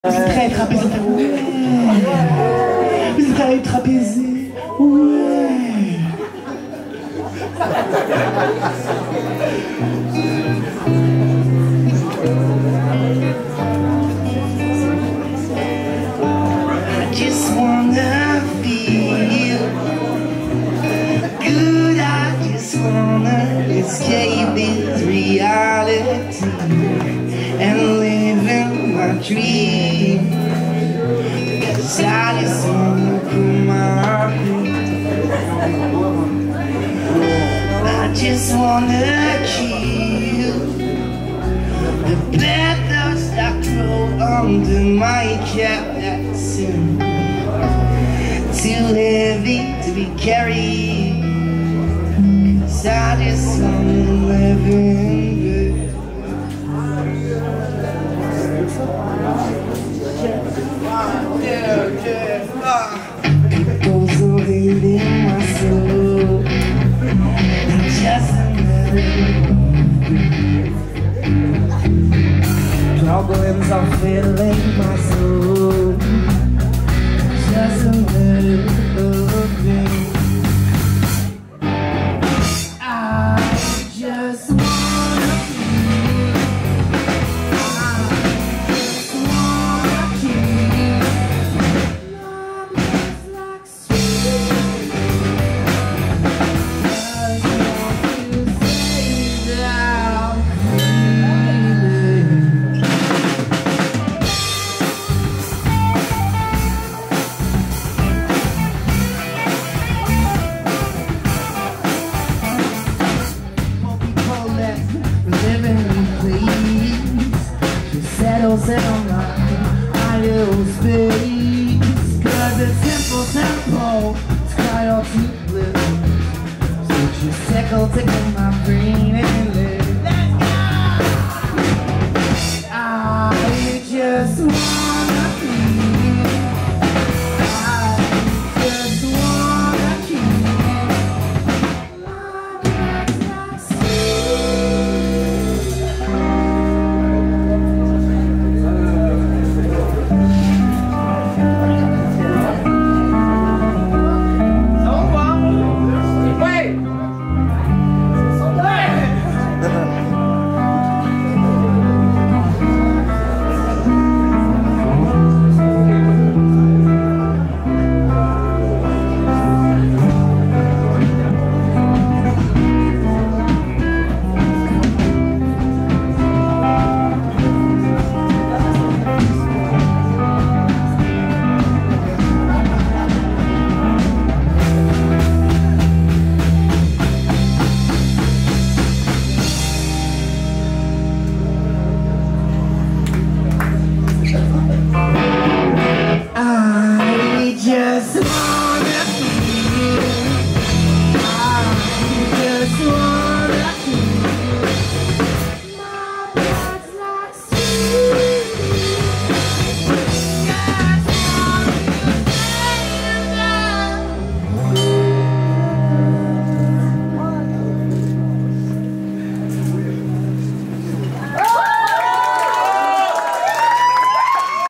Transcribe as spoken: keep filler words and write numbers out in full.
Vous êtes prêts à être apaisés? Ouais. Vous êtes prêts à être apaisés? Ouais. I just wanna feel good. I just wanna escape this reality and live in my dream. Cause I just wanna cool my I just wanna kill the bad thoughts that grow under my cap. That's too heavy to be carried. Cause I just wanna live in bed. Goes away in my soul. Just another problems are filling my soul. Just another thing. I just wanna feel. I just wanna keep numbers like sweet. Settles in on my idle space. Cause it's simple tempo, it's quite all too blue. So just tickle, tickle my brain and live. Let's go! I just want